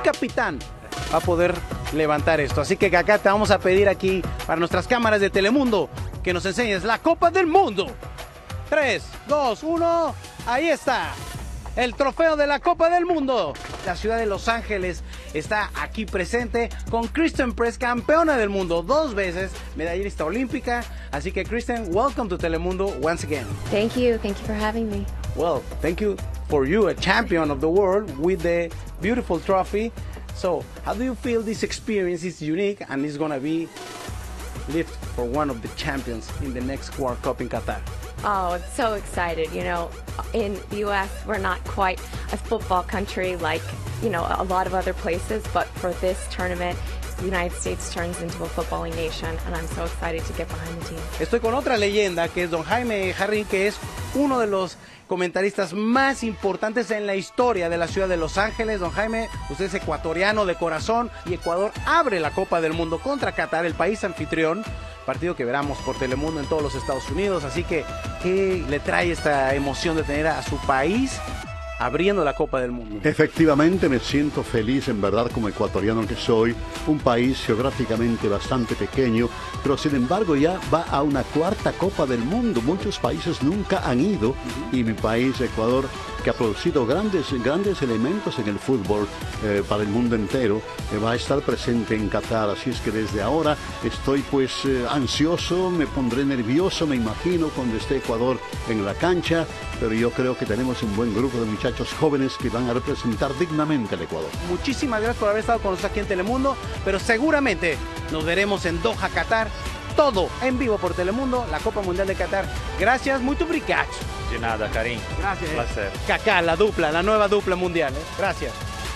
capitán va a poder levantar esto. Así que Kaká, te vamos a pedir aquí para nuestras cámaras de Telemundo que nos enseñes la Copa del Mundo. 3, 2, 1, ahí está. El trofeo de la Copa del Mundo. La ciudad de Los Ángeles está aquí presente con Christen Press, campeona del mundo 2 veces, medallista olímpica. Así que Christen, welcome to Telemundo once again. Thank you for having me. Well, thank you for you, a champion of the world with the beautiful trophy. So, how do you feel this experience is unique and is gonna be lived for one of the champions in the next World Cup in Qatar? Oh, it's so excited. You know, in the U.S., we're not quite a football country like, you know, a lot of other places, but for this tournament, the United States turns into a footballing nation, and I'm so excited to get behind the team. Estoy con otra leyenda, que es don Jaime Jarrín, que es uno de los comentaristas más importantes en la historia de la ciudad de Los Ángeles. Don Jaime, usted es ecuatoriano de corazón y Ecuador abre la Copa del Mundo contra Qatar, el país anfitrión. Partido que veremos por Telemundo en todos los Estados Unidos. Así que, ¿qué le trae esta emoción de tener a su país abriendo la Copa del Mundo? Efectivamente, me siento feliz, en verdad, como ecuatoriano que soy. Un país geográficamente bastante pequeño, pero sin embargo ya va a una 4ª Copa del Mundo. Muchos países nunca han ido y mi país, Ecuador, que ha producido grandes elementos en el fútbol para el mundo entero, va a estar presente en Qatar. Así es que desde ahora estoy pues ansioso, me pondré nervioso, me imagino, cuando esté Ecuador en la cancha, pero yo creo que tenemos un buen grupo de muchachos jóvenes que van a representar dignamente al Ecuador. Muchísimas gracias por haber estado con nosotros aquí en Telemundo, pero seguramente nos veremos en Doha, Qatar. Todo en vivo por Telemundo, la Copa Mundial de Qatar. Gracias, muito obrigado. De nada, Karim. Gracias. Un placer. Kaká, la nueva dupla mundial. Gracias.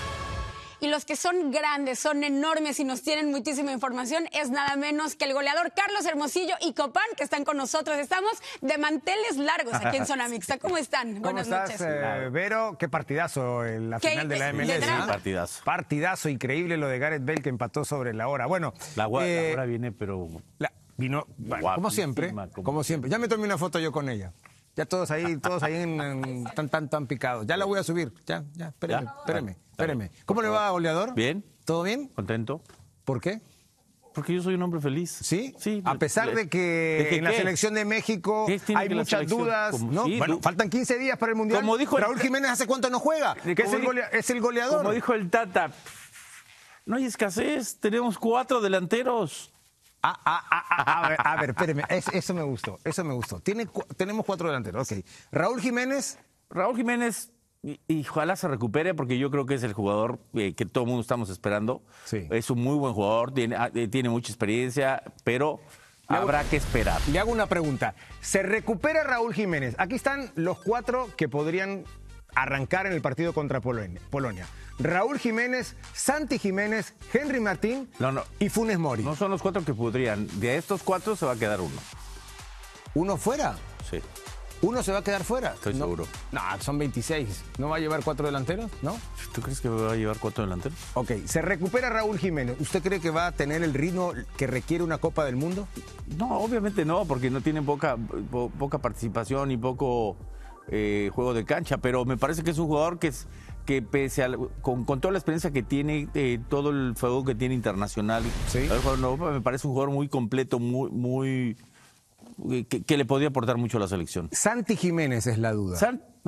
Y los que son grandes, son enormes y nos tienen muchísima información es nada menos que el goleador Carlos Hermosillo y Copán, que están con nosotros. Estamos de manteles largos aquí en Zona Mixta. ¿Cómo están? ¿Cómo Buenas estás, noches. Vero? Qué partidazo en la final de la MLS. Partidazo. Partidazo increíble lo de Gareth Bale, que empató sobre la hora. Bueno, La hora viene, pero... vino, bueno, como siempre, como siempre. Ya me tomé una foto yo con ella. Ya todos ahí tan picados. Ya la voy a subir. Ya, espéreme. ¿Cómo le va, goleador? Bien. ¿Todo bien? Contento. ¿Por qué? Porque yo soy un hombre feliz. ¿Sí? Sí. A pesar de que en la selección de México hay muchas dudas, ¿no? Sí, bueno, faltan 15 días para el Mundial. Como dijo Raúl Jiménez, ¿hace cuánto no juega? Que es el goleador. Como dijo el Tata, no hay escasez, tenemos 4 delanteros. A ver, espéreme, eso me gustó. Tenemos 4 delanteros, ok. Raúl Jiménez, y ojalá se recupere, porque yo creo que es el jugador que todo el mundo estamos esperando. Sí. Es un muy buen jugador, tiene mucha experiencia, pero habrá que esperar. Le hago una pregunta. ¿Se recupera Raúl Jiménez? Aquí están los 4 que podrían arrancar en el partido contra Polonia. Raúl Jiménez, Santi Jiménez, Henry Martín y Funes Mori. No son los 4 que podrían. De estos 4 se va a quedar uno. ¿Uno fuera? Sí. ¿Uno se va a quedar fuera? Estoy seguro. No, son 26. ¿No va a llevar 4 delanteros? ¿No? ¿Tú crees que va a llevar 4 delanteros? Ok, se recupera Raúl Jiménez. ¿Usted cree que va a tener el ritmo que requiere una Copa del Mundo? No, obviamente no, porque no tiene poca participación y poco juego de cancha, pero me parece que es un jugador que pese a con toda la experiencia que tiene, todo el juego que tiene internacional, ¿sí? Me parece un jugador muy completo, muy que le podría aportar mucho a la selección. Santi Jiménez es la duda.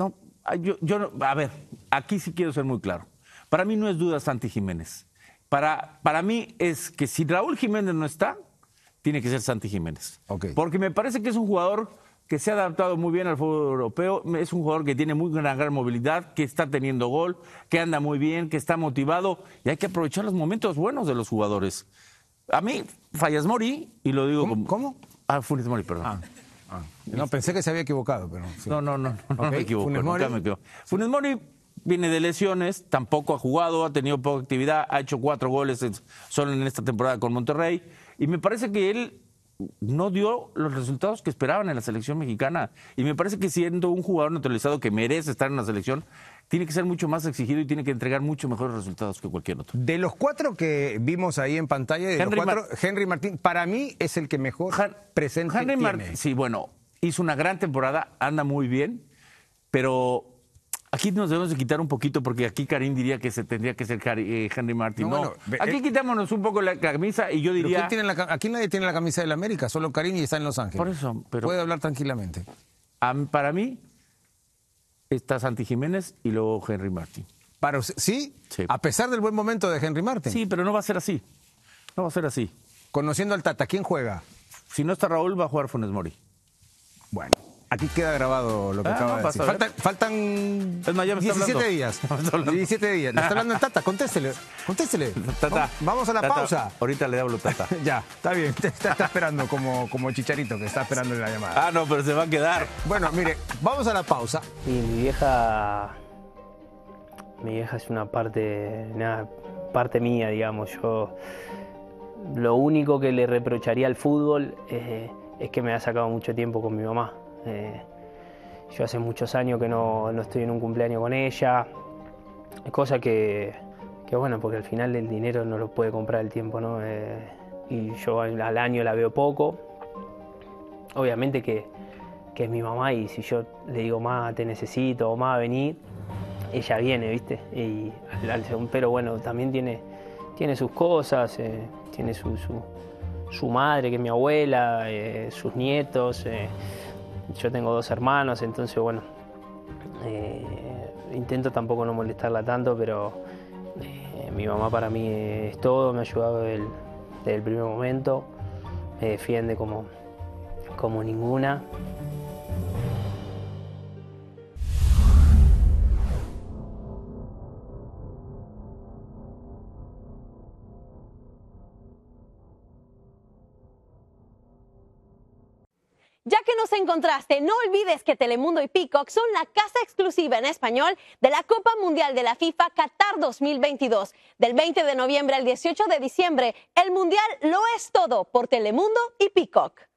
A ver, aquí sí quiero ser muy claro. Para mí no es duda Santi Jiménez. Para mí es que si Raúl Jiménez no está, tiene que ser Santi Jiménez. Okay. Porque me parece que es un jugador que se ha adaptado muy bien al fútbol europeo, es un jugador que tiene muy gran movilidad, que está teniendo gol, que anda muy bien, que está motivado, y hay que aprovechar los momentos buenos de los jugadores. A mí, Funes Mori, y lo digo ¿Cómo? Funes Mori, perdón. No, pensé que se había equivocado, pero... Sí. No Okay. me equivoco, Funes Mori. nunca me equivoco. Funes Mori viene de lesiones, tampoco ha jugado, ha tenido poca actividad, ha hecho 4 goles solo en esta temporada con Monterrey, y me parece que él no dio los resultados que esperaban en la selección mexicana. Y me parece que siendo un jugador naturalizado que merece estar en la selección, tiene que ser mucho más exigido y tiene que entregar mucho mejores resultados que cualquier otro. De los 4 que vimos ahí en pantalla, Henry Martín, para mí es el que mejor presente tiene. Sí, bueno, hizo una gran temporada, anda muy bien, pero Aquí nos debemos de quitar un poquito porque aquí Karim diría que se tendría que ser Henry Martin. No, No, bueno, aquí quitémonos un poco la camisa y yo ¿Pero diría... aquí nadie tiene la camisa del América, solo Karim y está en Los Ángeles. Por eso, pero... Puede hablar tranquilamente. Para mí está Santi Jiménez y luego Henry Martin. ¿Sí? Sí. A pesar del buen momento de Henry Martin. Sí, pero no va a ser así. No va a ser así. Conociendo al Tata, ¿quién juega? Si no está Raúl, va a jugar Funes Mori. Bueno, aquí queda grabado lo que acaba de decir. Faltan Es más, ya me está 17 hablando. días. Ya me está hablando. 17 días. Le está hablando el Tata, contéstele. Tata, Vamos a la Tata, pausa. Ahorita le hablo, Tata. Ya, está bien. Está esperando como Chicharito, que está esperando la llamada. Ah, no, pero se va a quedar. Bueno, mire, vamos a la pausa. Y mi vieja es una parte mía, digamos. Yo lo único que le reprocharía al fútbol es que me ha sacado mucho tiempo con mi mamá. Yo hace muchos años que no estoy en un cumpleaños con ella, cosa que bueno, porque al final el dinero no lo puede comprar el tiempo, ¿no? Y yo al año la veo poco. Obviamente que es mi mamá y si yo le digo, ma, te necesito, o ma, vení, ella viene, ¿viste? Pero bueno, también tiene sus cosas, tiene su madre, que es mi abuela, sus nietos. Yo tengo 2 hermanos, entonces bueno, intento tampoco no molestarla tanto, pero mi mamá para mí es todo, me ha ayudado desde el primer momento, me defiende como ninguna. Ya que nos encontraste, no olvides que Telemundo y Peacock son la casa exclusiva en español de la Copa Mundial de la FIFA Qatar 2022. Del 20 de noviembre al 18 de diciembre, el Mundial lo es todo por Telemundo y Peacock.